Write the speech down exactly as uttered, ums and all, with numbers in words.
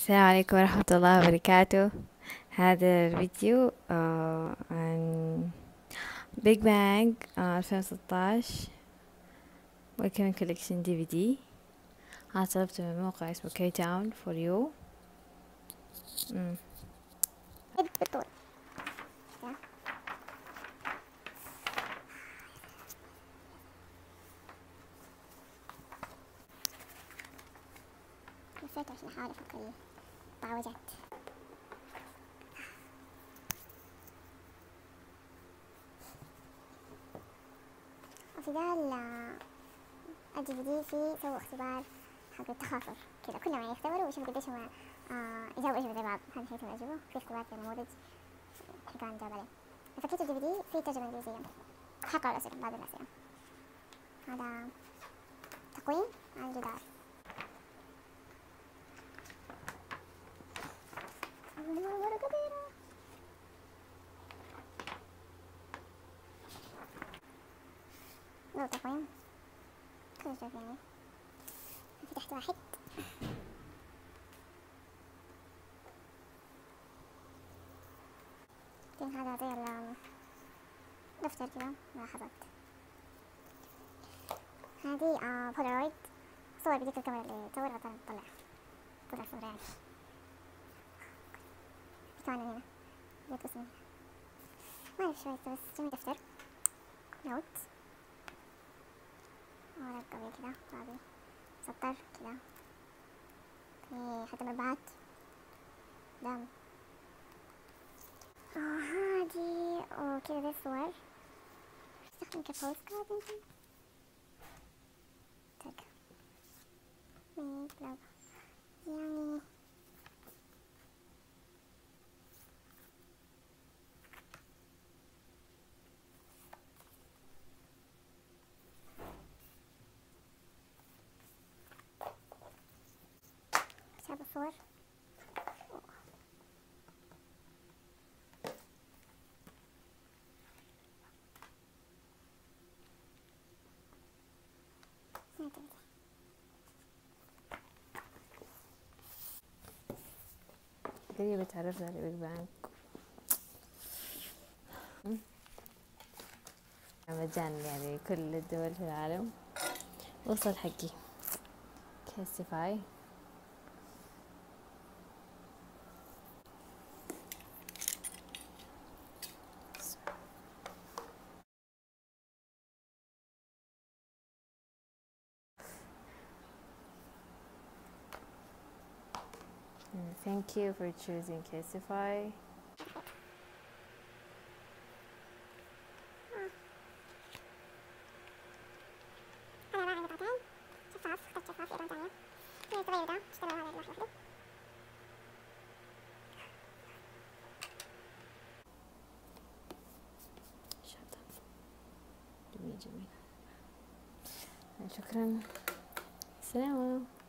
السلام عليكم ورحمة الله وبركاته. هذا الفيديو آه عن بيج بانج آه ألفين وستاشر ويكمن كوليكشن دي في دي. أنا طلبته من موقع اسمه كي تاون فور يو. بالطول لفيت عشان أحاول أفك الطعوجات. وفي ذا الدي في دي في سووا اختبار حق التخاطر كذا، كل ما يختبروا ويشوفوا قديش هم آه يجاوبوا إجابة زي بعض. هذا شيء يعجبه. في اختبار في نموذج حيكون جاب عليه. فكيت الدي في دي في ترجمة إنجليزية، حقرأ الأسئلة بعض الأسئلة. هذا تقويم عن الجدار. مرة كبيرة. لو تقويم خلينا نشوف يعني في تحت واحد. بعدين هذا زي الدفتر كذا ملاحظات. هذه آه بولارويد، صور بديك الكاميرا اللي تصورها تطلع تطلع صورة يعني. كمان هنا جت اسمي ما أعرف شوية بس جميل. دفتر نوت ورق قوي كذا فاضي سطر كذا، في حتى مربعات دم. آه هادي وكذا ذي الصور استخدم كبوست كارد يمكن تك ميت لو يعني. كتاب الصور قريبة تعرفنا على بيج بانج مجانا يعني كل الدول في العالم. وصل حقي كاسيفاي. Thank you for choosing Casify. أنا راعي قطعتين شفاف، خط شفاف في ألوان تانية. هي تغير ده اشتروا هذا اللوحة لوحده. جميل جميل. شكرا. سلام.